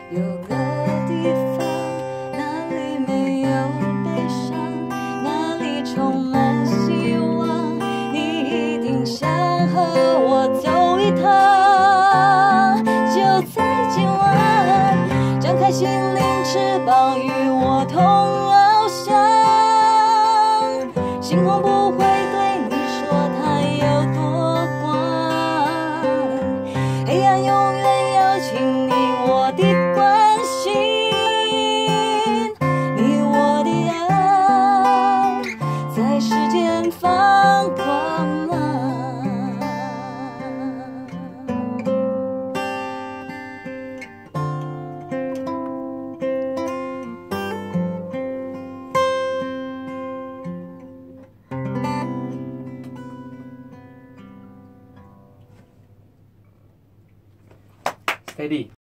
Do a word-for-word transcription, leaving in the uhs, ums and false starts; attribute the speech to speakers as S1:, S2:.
S1: 有个地方，那里没有悲伤，那里充满希望。你一定想和我走一趟，就在今晚，张开心灵翅膀，与我同翱翔。星空不会对你说它有多光，黑暗永远邀请你我的关心，你我的爱在世间放光芒。
S2: Steady。